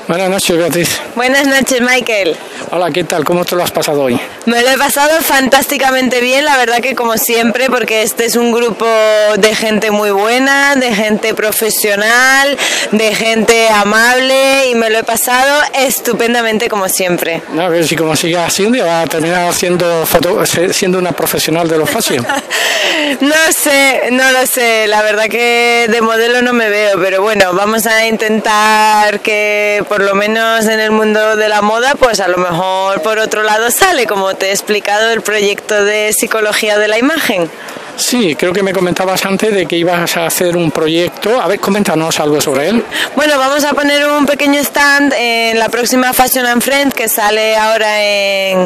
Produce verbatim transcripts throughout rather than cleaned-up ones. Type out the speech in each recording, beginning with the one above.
Buenas noches, Beatriz. Buenas noches, Michael. Hola, ¿qué tal? ¿Cómo te lo has pasado hoy? Me lo he pasado fantásticamente bien, la verdad que como siempre, porque este es un grupo de gente muy buena, de gente profesional, de gente amable y me lo he pasado estupendamente como siempre. A ver si como sigue así un día va a terminar siendo, foto, siendo una profesional de los fashion. No sé, no lo sé, la verdad que de modelo no me veo, pero bueno, vamos a intentar que por lo menos en el mundo de la moda, pues a lo mejor por otro lado sale, como te he explicado, el proyecto de psicología de la imagen. Sí, creo que me comentabas antes de que ibas a hacer un proyecto. A ver, coméntanos algo sobre él. Bueno, vamos a poner un pequeño stand en la próxima Fashion and Friends que sale ahora en,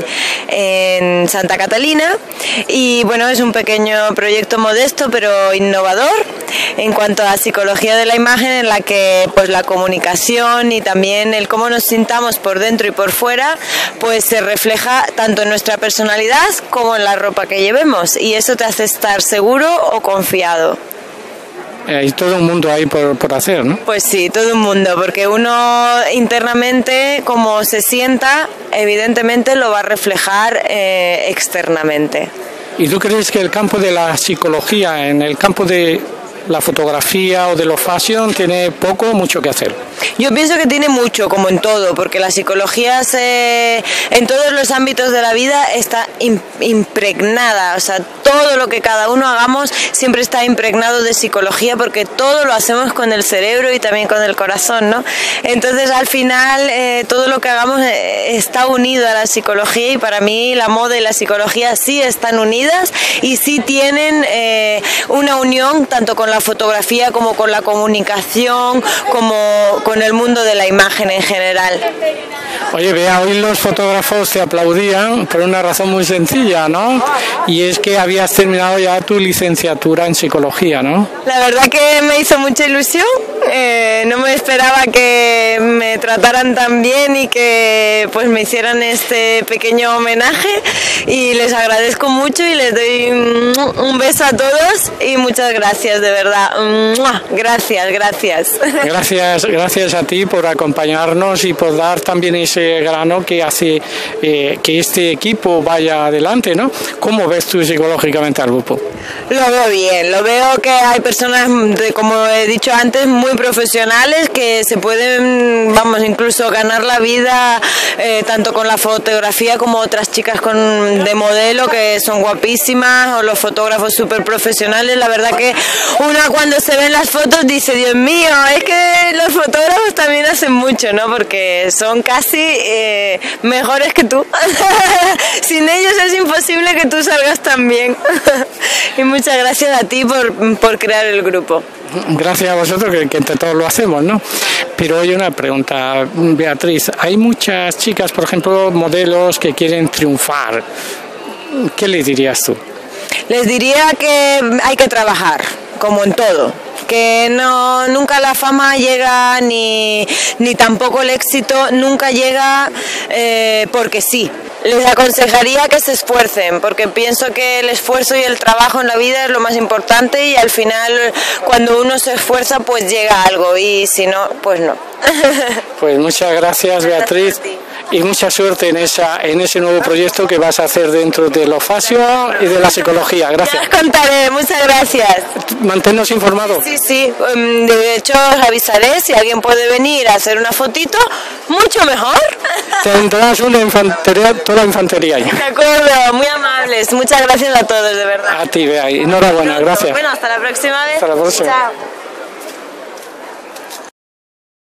en Santa Catalina. Y bueno, es un pequeño proyecto modesto pero innovador en cuanto a psicología de la imagen, en la que pues la comunicación y también el cómo nos sintamos por dentro y por fuera pues se refleja tanto en nuestra personalidad como en la ropa que llevemos, y eso te hace estar seguro o confiado. Hay todo un mundo ahí por, por hacer, ¿no? Pues sí, todo un mundo, porque uno internamente, como se sienta, evidentemente lo va a reflejar eh, externamente. ¿Y tú crees que el campo de la psicología, en el campo de la fotografía o de los fashion, tiene poco o mucho que hacer? Yo pienso que tiene mucho, como en todo, porque la psicología se, en todos los ámbitos de la vida está impregnada, o sea, todo lo que cada uno hagamos siempre está impregnado de psicología, porque todo lo hacemos con el cerebro y también con el corazón, ¿no? Entonces, al final, eh, todo lo que hagamos está unido a la psicología, y para mí la moda y la psicología sí están unidas y sí tienen eh, una unión tanto con la fotografía como con la comunicación, como con el mundo de la imagen en general. Oye, vea, hoy los fotógrafos te aplaudían por una razón muy sencilla, ¿no? Y es que habías terminado ya tu licenciatura en psicología, ¿no? La verdad que me hizo mucha ilusión, eh, no me esperaba que me trataran tan bien y que pues me hicieran este pequeño homenaje, y les agradezco mucho y les doy un beso a todos y muchas gracias, de verdad. Gracias, gracias. Gracias, gracias a ti por acompañarnos y por dar también ese grano que hace eh, que este equipo vaya adelante, ¿no? ¿Cómo ves tú psicológicamente al grupo? Lo veo bien, lo veo que hay personas, de, como he dicho antes, muy profesionales que se pueden, vamos, incluso ganar la vida eh, tanto con la fotografía como otras chicas con, de modelo que son guapísimas, o los fotógrafos súper profesionales. La verdad que una cuando se ven las fotos dice, Dios mío, es que los fotógrafos también hacen mucho, ¿no? Porque son casi eh, mejores que tú. Sin ellos es imposible que tú salgas tan bien. Y muchas gracias a ti por, por crear el grupo. Gracias a vosotros, que, que entre todos lo hacemos, ¿no? Pero hay una pregunta, Beatriz. Hay muchas chicas, por ejemplo, modelos que quieren triunfar. ¿Qué les dirías tú? Les diría que hay que trabajar, como en todo. Que no, nunca la fama llega, ni, ni tampoco el éxito nunca llega eh, porque sí. Les aconsejaría que se esfuercen, porque pienso que el esfuerzo y el trabajo en la vida es lo más importante, y al final cuando uno se esfuerza pues llega algo, y si no, pues no. Pues muchas gracias, Beatriz, y mucha suerte en esa en ese nuevo proyecto que vas a hacer dentro de lo fashion y de la psicología. Gracias. Ya os contaré, muchas gracias. Manténnos informados. Sí, sí, de hecho os avisaré si alguien puede venir a hacer una fotito, mucho mejor. Tendrás una infantería, toda la infantería ahí. De acuerdo, muy amables, muchas gracias a todos, de verdad. A ti, Bea, enhorabuena, gracias. Bueno, hasta la próxima vez. Hasta la próxima. Chao.